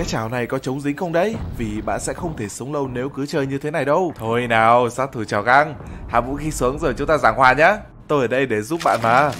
chảo này có chống dính không đấy? Vì bạn sẽ không thể sống lâu nếu cứ chơi như thế này đâu. Thôi nào, sát thủ Chảo Găng, hạ vũ khí xuống rồi chúng ta giảng hòa nhá. Tôi ở đây để giúp bạn mà.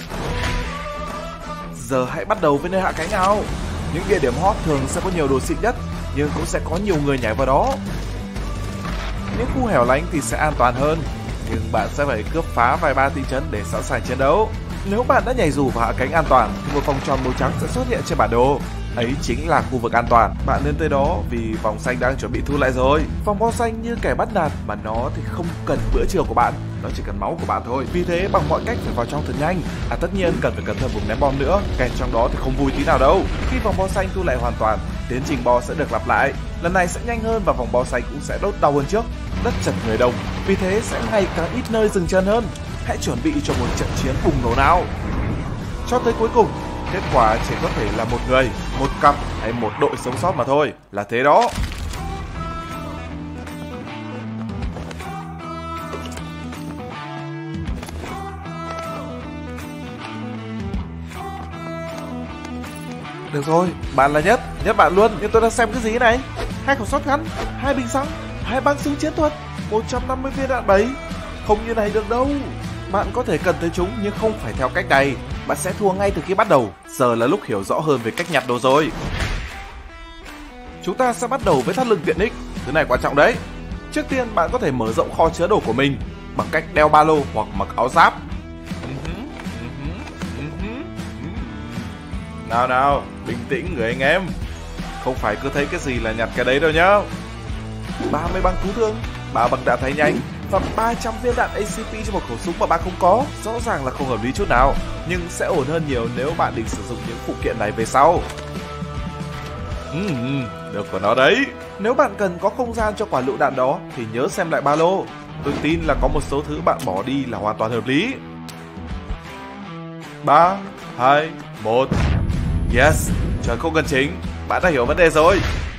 Giờ hãy bắt đầu với nơi hạ cánh nào. Những địa điểm hot thường sẽ có nhiều đồ xịn nhất, nhưng cũng sẽ có nhiều người nhảy vào đó. Những khu hẻo lánh thì sẽ an toàn hơn, nhưng bạn sẽ phải cướp phá vài ba thị trấn để sẵn sàng chiến đấu. Nếu bạn đã nhảy dù và hạ cánh an toàn thì một vòng tròn màu trắng sẽ xuất hiện trên bản đồ. Ấy chính là khu vực an toàn. Bạn nên tới đó vì vòng xanh đang chuẩn bị thu lại rồi. Vòng bo xanh như kẻ bắt nạt mà nó thì không cần bữa trưa của bạn, nó chỉ cần máu của bạn thôi. Vì thế bằng mọi cách phải vào trong thật nhanh. Tất nhiên cần phải cẩn thận vùng ném bom nữa, kẹt trong đó thì không vui tí nào đâu. Khi vòng bo xanh thu lại hoàn toàn, tiến trình bo sẽ được lặp lại. Lần này sẽ nhanh hơn và vòng bo xanh cũng sẽ đốt đau hơn trước. Đất chật người đông, vì thế sẽ ngày càng ít nơi dừng chân hơn. Hãy chuẩn bị cho một trận chiến bùng nổ nào. Cho tới cuối cùng, kết quả chỉ có thể là một người, một cặp hay một đội sống sót mà thôi. Là thế đó. Được rồi, bạn là nhất bạn luôn. Nhưng tôi đang xem cái gì này? 2 khẩu shotgun, 2 bình xăng, 2 băng súng chiến thuật, 150 viên đạn bẫy. Không như này được đâu. Bạn có thể cần tới chúng nhưng không phải theo cách này. Bạn sẽ thua ngay từ khi bắt đầu. Giờ là lúc hiểu rõ hơn về cách nhặt đồ rồi. Chúng ta sẽ bắt đầu với thắt lưng tiện ích. Thứ này quan trọng đấy. Trước tiên bạn có thể mở rộng kho chứa đồ của mình bằng cách đeo ba lô hoặc mặc áo giáp. Nào, bình tĩnh người anh em. Không phải cứ thấy cái gì là nhặt cái đấy đâu nhá. 30 băng cứu thương, 3 băng đạn thay nhanh và 300 viên đạn ACP cho một khẩu súng mà bạn không có. Rõ ràng là không hợp lý chút nào, nhưng sẽ ổn hơn nhiều nếu bạn định sử dụng những phụ kiện này về sau. Được của nó đấy. Nếu bạn cần có không gian cho quả lựu đạn đó thì nhớ xem lại ba lô. Tôi tin là có một số thứ bạn bỏ đi là hoàn toàn hợp lý. 3, 2, 1. Yes, chuẩn không cần chính. Bạn đã hiểu vấn đề rồi.